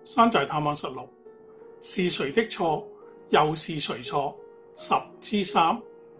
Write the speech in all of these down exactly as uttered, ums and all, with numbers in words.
山寨探案實錄，是誰的錯？又是誰錯？十之三。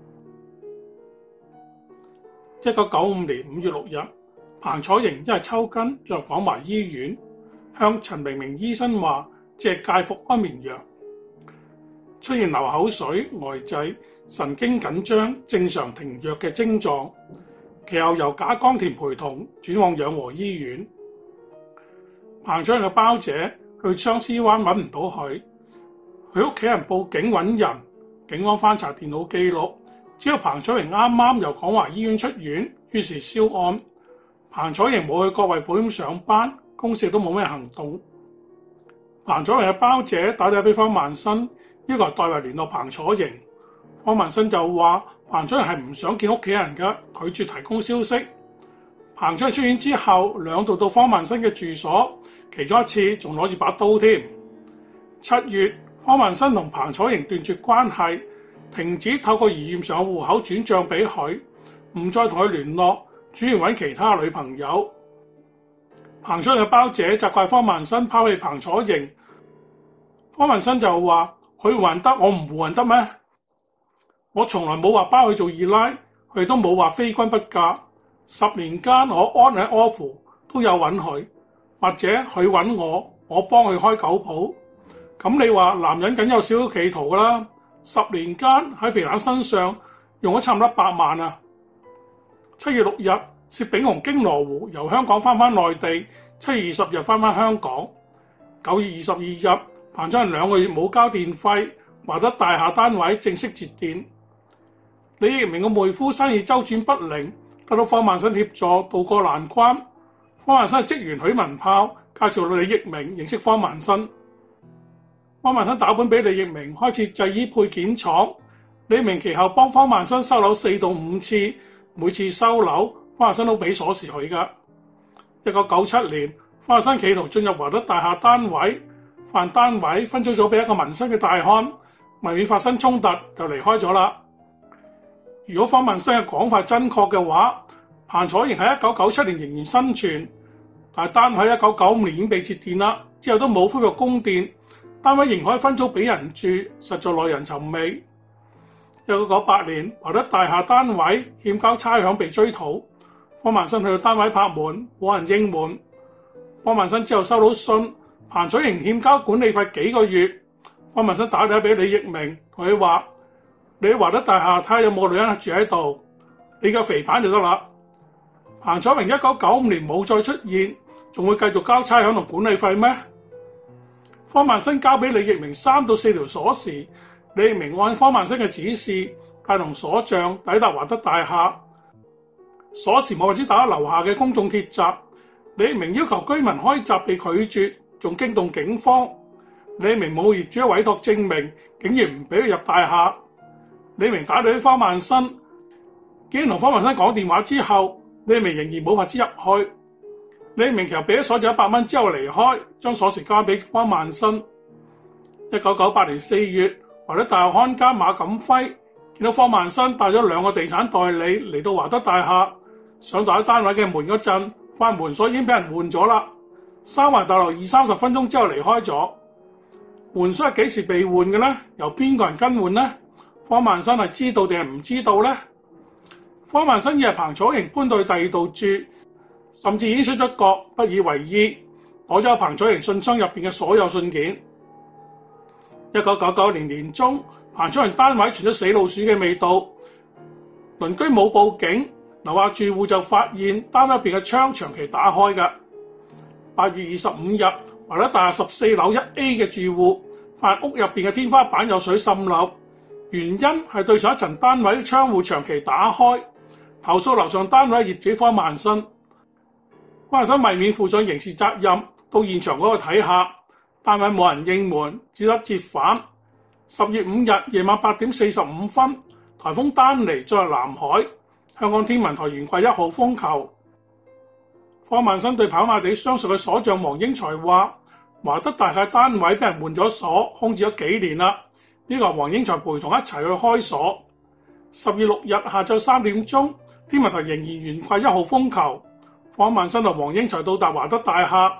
一九九五年五月六日，彭楚營因為抽筋入廣華醫院，向陳明明醫生話借戒服安眠藥，出現流口水、呆滯、神經緊張、正常停藥嘅症狀，其後由賈江田陪同轉往養和醫院。彭楚營嘅胞姐去相思灣揾唔到佢，佢屋企人報警揾人，警方翻查電腦記錄，知道彭楚營啱啱由廣華醫院出院，於是銷案。彭楚營冇去國衛保險上班，公司亦都冇咩行動。彭楚營嘅胞姐打電話俾方萬新，要求代為聯絡彭楚營。方萬新就話彭楚營係唔想見屋企人嘅，拒絕提供消息。彭楚營出院之後，兩度到方萬新嘅住所，其中一次仲攞住把刀添。七月，方萬新同彭楚營斷絕關係，停止透過疑驗上嘅戶口轉帳俾佢，唔再同佢聯絡，轉而揾其他女朋友。彭楚營嘅胞姐責怪方萬新拋棄彭楚營，方萬新就話佢還得，我唔還得咩？我從來冇話包佢做二奶，佢都冇話非君不嫁。十年間我 on and off 都有揾佢，或者佢揾我，我幫佢開狗鋪。咁你話男人梗有少少企圖㗎啦？十年間喺肥蛋身上用咗差唔多一百萬啊！七月六日，薛炳雄經羅湖由香港翻返內地，七月二十日翻返香港。九月二十二日，彭楚營兩個月冇交電費，華德大廈單位正式截電。李益明嘅妹夫生意周轉不靈，得到方萬新協助渡過難關。方萬新嘅職員許文豹介紹李益明認識方萬新。方萬新打本俾李益明開設製衣配件廠，李益明其後幫方萬新收樓四到五次，每次收樓方萬新都俾鎖匙佢㗎。一九九七年，方萬新企圖進入華德大廈單位，犯單位分租咗俾一個民生嘅大漢，為免發生衝突就離開咗啦。如果方萬新嘅講法真確嘅話，彭楚營喺一九九七年仍然生存，但係單位一九九五年已經被截電啦，之後都冇恢復供電，單位仍可以分租俾人住，實在耐人尋味。一九九八年，華德大廈單位欠交差餉被追討，方萬新去到單位拍門，冇人應門。方萬新之後收到信，彭楚營欠交管理費幾個月，方萬新打電話俾李益明，同佢話：你喺華德大廈睇下有冇女人住喺度，你嘅肥版就得啦。彭楚營一九九五年冇再出現，仲會繼續交差餉同管理費咩？方萬新交俾李益明三到四條鎖匙，李益明按方萬新嘅指示帶同鎖匠抵達華德大廈，鎖匙冇法子打樓下嘅公眾鐵閘，李益明要求居民開閘被拒絕，仲驚動警方。李益明冇業主嘅委託證明，竟然唔俾佢入大廈。李益明打電話俾方萬新，竟然同方萬新講電話之後，李益明仍然冇法子入去。李益明其實俾咗鎖匙一百蚊之後離開，將鎖匙交俾方萬新。一九九八年四月，華德大廈看監馬錦輝見到方萬新帶咗兩個地產代理嚟到華德大廈，上到喺單位嘅門嗰陣，發現門鎖已經俾人換咗啦。三環大樓二三十分鐘之後離開咗。門鎖係幾時被換嘅呢？由邊個人更換呢？方萬新係知道定係唔知道呢？方萬新以為彭楚營搬到去第二度住，甚至已經出咗國，不以為意，攞咗彭楚營信箱入邊嘅所有信件。一九九九年年中，彭楚營單位傳出死老鼠嘅味道，鄰居冇報警，樓下住戶就發現單位入邊嘅窗長期打開㗎。八月二十五日，華德大廈十四樓一 A 嘅住戶發現屋入邊嘅天花板有水滲漏，原因係對上一層單位窗戶長期打開，投訴樓上單位業主方萬新。方萬新為免負上刑事責任，到現場嗰度睇下，單位冇人應門，只得折返。十月五日夜晚八點四十五分，颱風丹尼進入南海，香港天文台懸掛一號風球。方萬新對跑馬地相熟嘅鎖匠黃英才話：華德大廈單位俾人換咗鎖，空置咗幾年啦。呢個黃英才陪同一齊去開鎖。十月六日下晝三點鐘，天文台仍然懸掛一號風球。方萬新同黃英才到達華德大廈，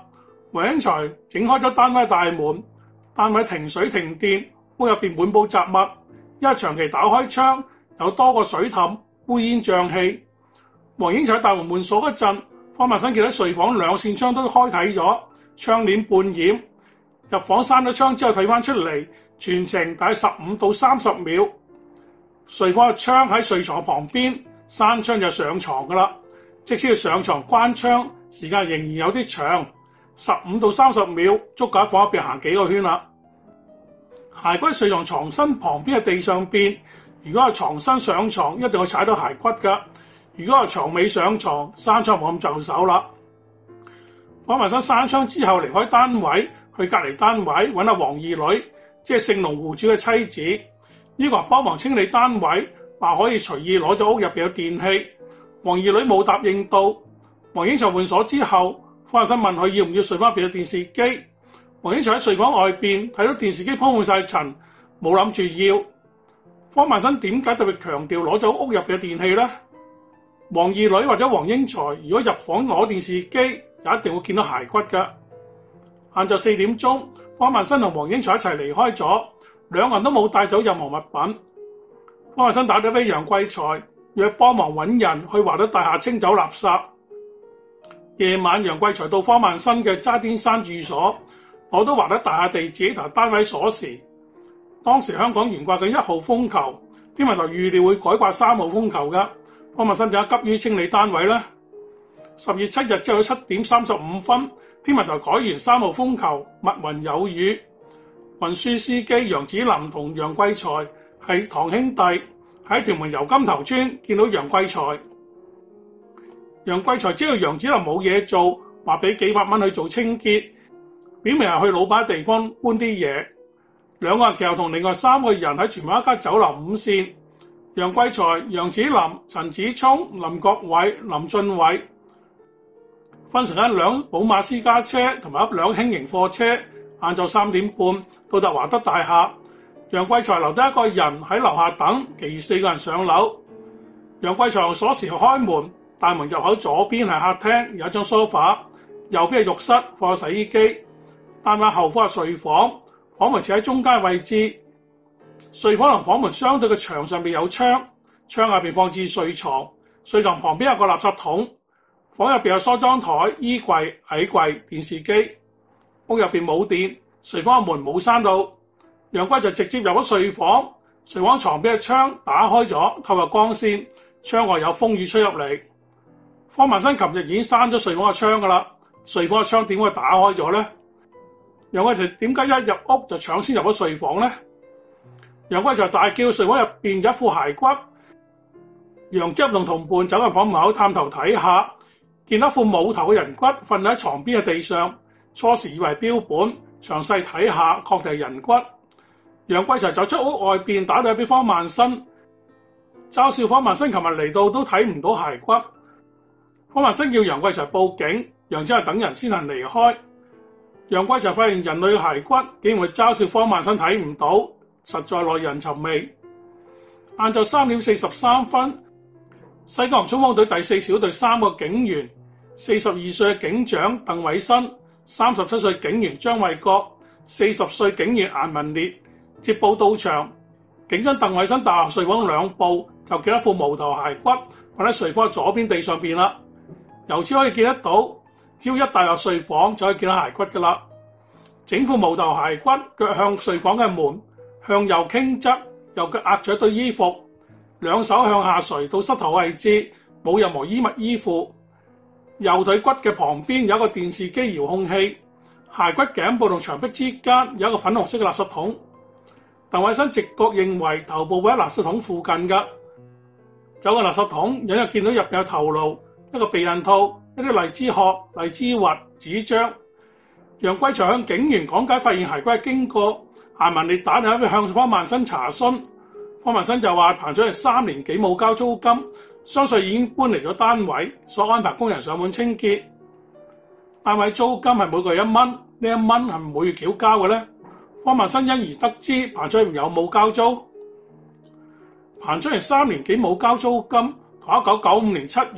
黃英財整開咗單位大門，單位停水停電，屋入邊滿布雜物，因為長期打開窗，有多個水凼，烏煙瘴氣。黃英財喺大門門鎖嗰陣，方萬新見到睡房兩扇窗都開啟咗，窗簾半掩。入房閂咗窗之後睇翻出嚟，全程大概十五到三十秒。睡房嘅窗喺睡床旁邊，閂窗就上床噶啦。即使要上床關窗，時間仍然有啲長，十五到三十秒，足夠喺房入邊行幾個圈啦。骸骨喺睡床床身旁邊嘅地上邊，如果係床身上床，一定會踩到骸骨噶。如果係床尾上床，閂窗冇咁就手啦。方萬新閂窗之後離開單位，去隔離單位揾阿黃二女，即係姓龍戶主嘅妻子，呢個幫忙清理單位，話可以隨意攞咗屋入邊嘅電器。黃二女冇答應到。黃英財換鎖之後，方萬新問佢要唔要睡房入邊嘅電視機。黃英財喺睡房外邊睇到電視機鋪滿晒塵，冇諗住要。方萬新點解特別強調攞走屋入邊嘅電器呢？黃二女或者黃英財如果入房攞電視機，就一定會見到骸骨㗎。晏晝四點鐘，方萬新同黃英財一齊離開咗，兩個人都冇帶走任何物品。方萬新打咗俾楊貴財，約幫忙揾人去華德大廈清走垃圾。夜晚，楊貴財到方萬新嘅渣甸山住所，攞到華德大廈地址同單位鎖匙。當時香港懸掛緊一號風球，天文台預料會改掛三號風球㗎。方萬新就急於清理單位啦。十月七日朝早七點三十五分，天文台改完三號風球，密雲有雨。運輸司機楊子林同楊貴財係堂兄弟，喺屯門油金頭村見到楊貴財。楊貴財知道楊子林冇嘢做，話俾幾百蚊去做清潔，表明係去老闆地方搬啲嘢。兩個人其後同另外三個人喺荃灣一家酒樓午膳。楊貴財、楊子林、陳子聰、林國偉、林俊偉分成一輛寶馬私家車同埋一輛輕型貨車，晏晝三點半到達華德大廈。楊貴財留低一個人喺樓下等，其餘四個人上樓。楊貴財用鎖匙開門，大門入口左邊係客廳，有一張梳化，右邊係浴室放洗衣機。單位後方係睡房，房門設喺中間位置。睡房同房門相對嘅牆上邊有窗，窗下邊放置睡床，睡床旁邊有個垃圾桶。房入邊有梳妝台、衣櫃、矮櫃、電視機。屋入邊冇電，睡房嘅門冇閂到。楊貴就直接入咗睡房，睡房床邊嘅窗打開咗，透入光線，窗外有風雨吹入嚟。方萬新琴日已經閂咗睡房嘅窗噶啦，睡房嘅窗點會打開咗呢？楊貴就點解一入屋就搶先入咗睡房呢？楊貴就大叫睡房入邊有一副骸骨。楊子林同同伴走入房門口探頭睇下，見到一副冇頭嘅人骨瞓喺床邊嘅地上，初時以為標本，詳細睇下確定係人骨。楊貴財走出屋外邊打電話俾方萬新，嘲笑方萬新琴日嚟到都睇唔到骸骨。方萬新叫楊貴財報警，楊子林等人先行離開。楊貴財發現人類嘅骸骨竟然會嘲笑方萬新睇唔到，實在耐人尋味。晏晝三點四十三分，西九龍衝鋒隊第四小隊三個警員，四十二歲嘅警長鄧偉新，三十七歲警員張衛國，四十歲警員顏文烈接報到場。警長鄧偉新踏入睡房兩步，就見一副無頭骸骨瞓喺睡房左邊地上邊啦。由此可以見得到，只要一踏入睡房就可以見到骸骨噶啦。整副無頭骸骨腳向睡房嘅門，向右傾側，右腳壓住一堆衣服，兩手向下垂到膝頭位置，冇任何衣物依附。右腿骨嘅旁邊有一個電視機遙控器，骸骨頸部同牆壁之間有一個粉紅色嘅垃圾桶。鄧偉新直覺認為頭部會喺垃圾桶附近㗎，走個垃圾桶，隱約見到入邊有頭顱、一個避孕套、一啲荔枝殼、荔枝核、紙張。楊貴財向警員講解發現骸骨嘅經過，顏文烈打電話向方萬新查詢，方萬新就話彭總係三年幾冇交租金，相信已經搬離咗單位，所安排工人上門清潔。單位租金係每個月一蚊，呢一蚊係每月繳交嘅呢？方萬新因而得知彭總有冇交租。彭總係三年幾冇交租金，同一九九五年七月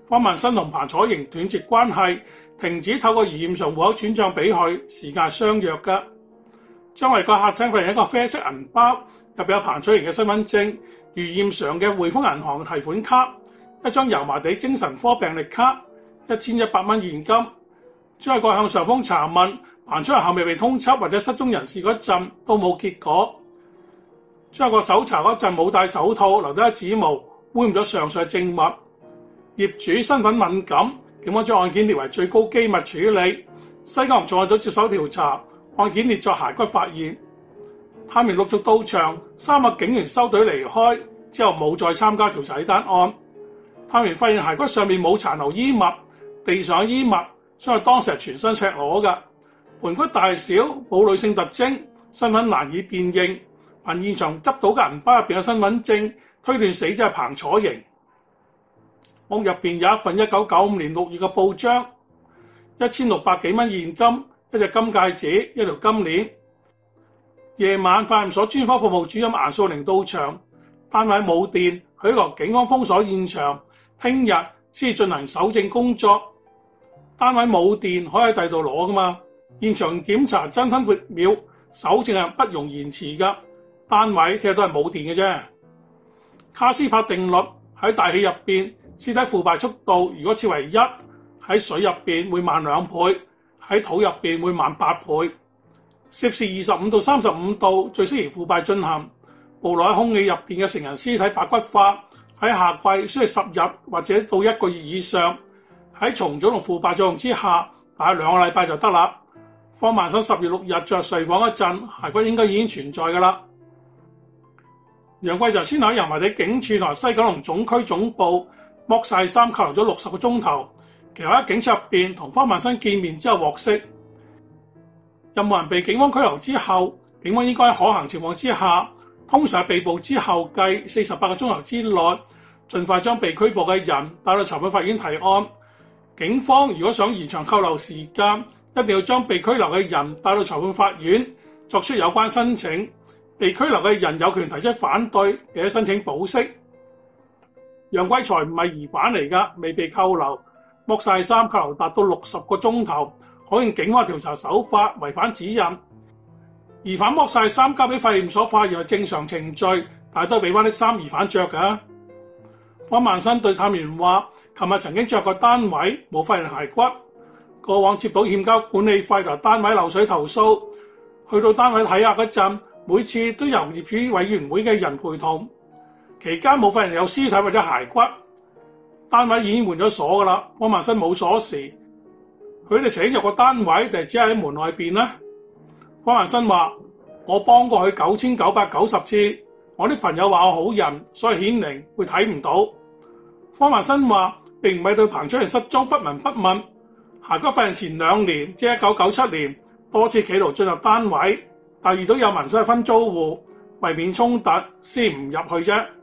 方萬新同彭楚營斷絕關係，停止透過余艷常戶口轉帳俾佢，時間係相約嘅。張衛國客廳發現一個啡色銀包，入邊有彭楚營嘅身份證、余艷常嘅匯豐銀行提款卡、一張油麻地精神科病歷卡、一千一百蚊現金。張衛國向上峰查問彭楚營後未被通緝或者失蹤人士嗰陣都冇結果。張衛國搜查嗰陣冇戴手套，留低一指模，污染咗上述證物。業主身份敏感，警方將案件列為最高機密處理。西九龍重案組接手調查，案件列作骸骨發現。探員陸續到場，三個警員收隊離開之後冇再參加調查呢單案。探員發現骸骨上面冇殘留衣物，地上嘅衣物相信當時係全身赤裸嘅，盤骨大小冇女性特徵，身份難以辨認。憑現場執到嘅銀包入邊嘅身份證，推斷死者係彭楚營。屋入邊有一份一九九五年六月嘅報章，一千六百幾蚊現金，一隻金戒指，一條金鏈。夜晚，化驗所專科服務主任顏素玲到場，單位冇電，許諾警方封鎖現場，聽日先進行搜證工作。單位冇電，可以喺第度攞噶嘛？現場檢查爭分奪秒，搜證係不容延遲噶。單位其實都係冇電嘅啫。卡斯帕定律喺大氣入邊，屍體腐敗速度如果設為一，喺水入邊會慢兩倍，喺土入邊會慢八倍。攝氏二十五到三十五度最適宜腐敗進行。暴露喺空氣入邊嘅成人屍體白骨化，喺夏季需要十日或者到一個月以上。喺重組同腐敗作用之下，大約兩個禮拜就得啦。方萬新十月六日着睡房嗰陣，骸骨應該已經存在噶啦。楊貴就先喺油麻地警署同埋西九龍總區總部剝晒衫扣留咗六十個鐘頭，其後喺警署入邊同方萬新見面之後獲釋。任何人被警方拘留之後，警方應該喺可行情況之下，通常喺被捕之後計四十八個鐘頭之內，盡快將被拘捕嘅人帶到裁判法院提案。警方如果想延長扣留時間，一定要將被拘留嘅人帶到裁判法院作出有關申請。被拘留嘅人有權提出反對，並且申請保釋。楊貴才唔係疑犯嚟㗎，未被扣留，剝晒衫扣留達到六十個鐘頭，可見警方調查手法違反指引。疑犯剝晒衫交俾化驗所化驗係正常程序，但係都係俾翻啲衫疑犯着㗎。方萬新對探員話：琴日曾經着過單位，冇發現骸骨。過往接到欠交管理費同單位漏水投訴，去到單位睇下嗰陣，每次都由業主委員會嘅人陪同。期間冇發現有屍體或者骸骨，單位已經換咗鎖㗎啦。方萬新冇鎖匙，佢哋請入個單位定係只係喺門外邊呢？方萬新話：我幫過佢九千九百九十次，我啲朋友話我好人，所以顯靈會睇唔到。方萬新話並唔係對彭楚營失蹤不聞不問，骸骨發現前兩年，即係一九九七年，多次企圖進入單位，但遇到有民事分租戶，為免衝突先唔入去啫。